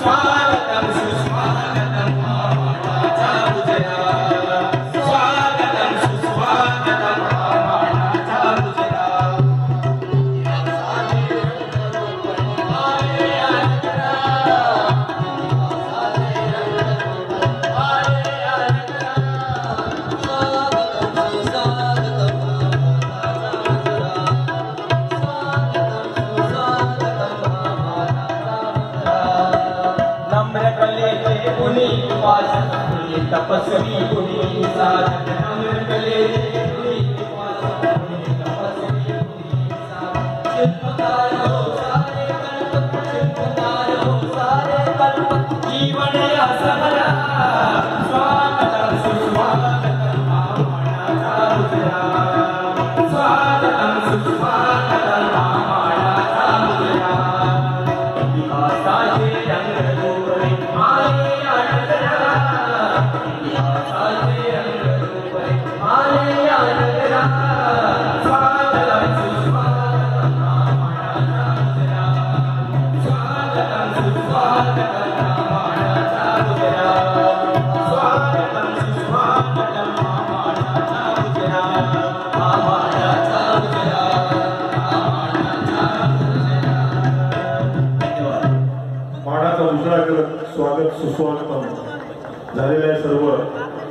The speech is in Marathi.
तपस्वी पुनी साधक नम्र कले पुनी तपस्वी पुनी साधक चित्तकारो सारे कल्प चित्तकारो सारे कल्प जीवन या सहरा स्वागतम सुस्वागतम मामाना साधुरा स्वागतम सुस्वागतम मामाना साधुरा विकासाचे रंग गोरे माये आनंदरा स्वागत सुस्वागतम झालेल्या सर्व